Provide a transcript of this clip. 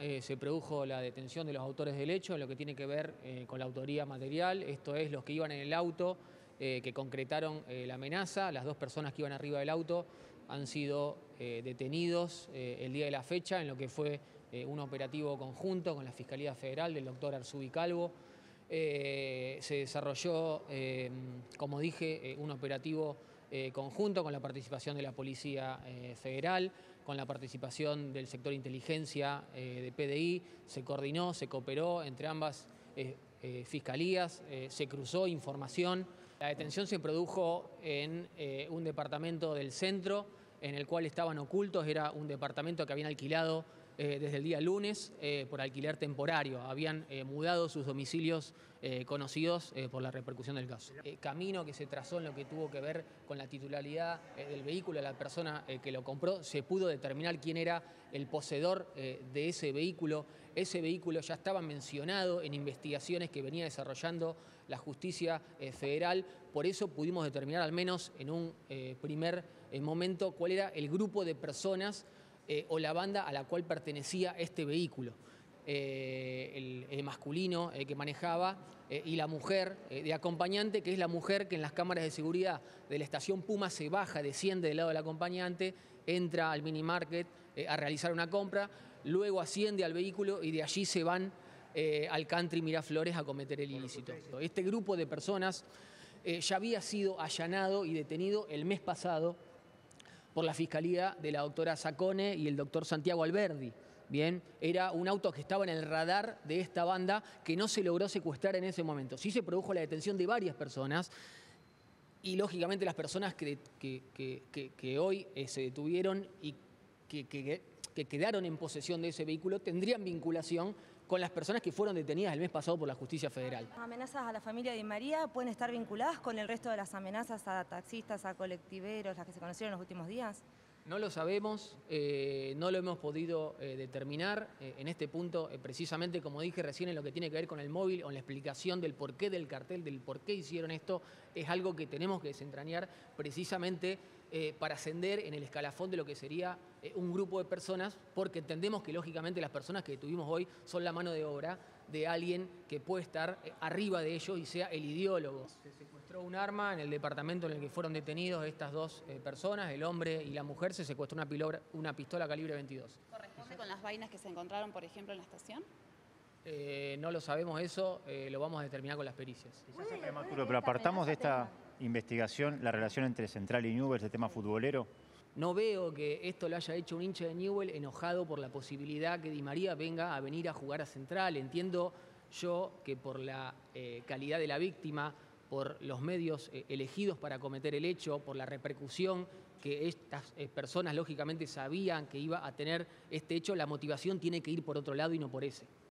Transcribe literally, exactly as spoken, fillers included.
eh, se produjo la detención de los autores del hecho en lo que tiene que ver eh, con la autoría material, esto es, los que iban en el auto, eh, que concretaron eh, la amenaza. Las dos personas que iban arriba del auto han sido eh, detenidos eh, el día de la fecha en lo que fue eh, un operativo conjunto con la Fiscalía Federal del doctor Arzubi Calvo. Eh, se desarrolló, eh, como dije, eh, un operativo eh, conjunto con la participación de la Policía eh, Federal, con la participación del sector inteligencia eh, de P D I. Se coordinó, se cooperó entre ambas eh, eh, fiscalías, eh, se cruzó información. La detención se produjo en eh, un departamento del centro en el cual estaban ocultos. Era un departamento que habían alquilado Eh, desde el día lunes eh, por alquiler temporario. Habían eh, mudado sus domicilios eh, conocidos eh, por la repercusión del caso. El camino que se trazó en lo que tuvo que ver con la titularidad eh, del vehículo, la persona eh, que lo compró, se pudo determinar quién era el poseedor eh, de ese vehículo. Ese vehículo ya estaba mencionado en investigaciones que venía desarrollando la justicia eh, federal. Por eso pudimos determinar al menos en un eh, primer eh, momento cuál era el grupo de personas Eh, o la banda a la cual pertenecía este vehículo. Eh, el, el masculino eh, que manejaba eh, y la mujer eh, de acompañante, que es la mujer que en las cámaras de seguridad de la estación Puma se baja, desciende del lado del acompañante, entra al mini market eh, a realizar una compra, luego asciende al vehículo y de allí se van eh, al country Miraflores a cometer el ilícito. Este grupo de personas eh, ya había sido allanado y detenido el mes pasado por la Fiscalía de la doctora Sacone y el doctor Santiago Alberdi. Bien, era un auto que estaba en el radar de esta banda que no se logró secuestrar en ese momento. Sí se produjo la detención de varias personas y, lógicamente, las personas que, que, que, que, que hoy eh, se detuvieron y que, que, que quedaron en posesión de ese vehículo tendrían vinculación con las personas que fueron detenidas el mes pasado por la justicia federal. ¿Las amenazas a la familia Di María pueden estar vinculadas con el resto de las amenazas a taxistas, a colectiveros, las que se conocieron en los últimos días? No lo sabemos, eh, no lo hemos podido eh, determinar. Eh, en este punto, eh, precisamente como dije recién, en lo que tiene que ver con el móvil, con la explicación del porqué del cartel, del por qué hicieron esto, es algo que tenemos que desentrañar precisamente eh, para ascender en el escalafón de lo que sería eh, un grupo de personas, porque entendemos que lógicamente las personas que tuvimos hoy son la mano de obra de alguien que puede estar eh, arriba de ellos y sea el ideólogo. Se secuestró un arma en el departamento en el que fueron detenidos estas dos eh, personas, el hombre y la mujer. Se secuestró una, pilora, una pistola calibre veintidós. ¿Corresponde con las vainas que se encontraron, por ejemplo, en la estación? Eh, no lo sabemos eso, eh, lo vamos a determinar con las pericias. Quizás es prematuro, pero apartamos de esta investigación la relación entre Central y Newell's, el tema futbolero. No veo que esto lo haya hecho un hincha de Newell's enojado por la posibilidad que Di María venga a venir a jugar a Central. Entiendo yo que por la eh, calidad de la víctima, por los medios eh, elegidos para cometer el hecho, por la repercusión que estas eh, personas lógicamente sabían que iba a tener este hecho, la motivación tiene que ir por otro lado y no por ese.